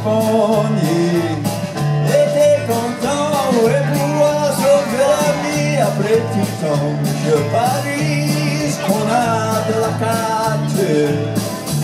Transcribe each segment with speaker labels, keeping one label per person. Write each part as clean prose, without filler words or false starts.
Speaker 1: Gascogne. Et t'es content, ouais, pouvoir sauver la vie après tout temps. Je parie qu'on a de la carte.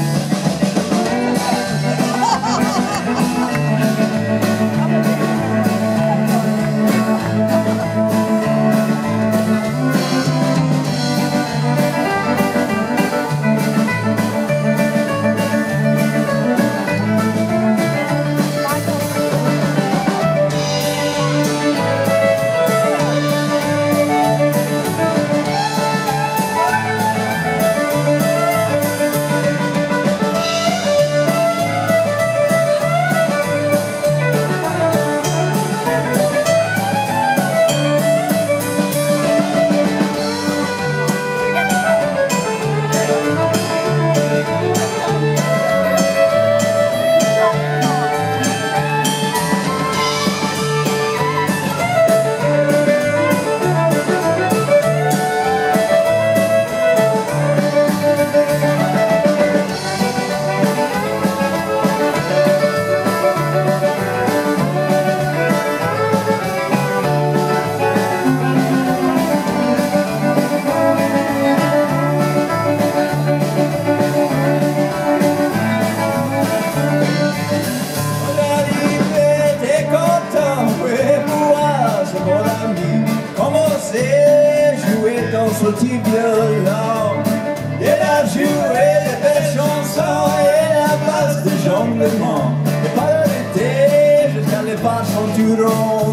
Speaker 1: Son petit violon, il a joué des belles chansons et la base de jonglement. Et par l'été, jusqu'à les pas son turon.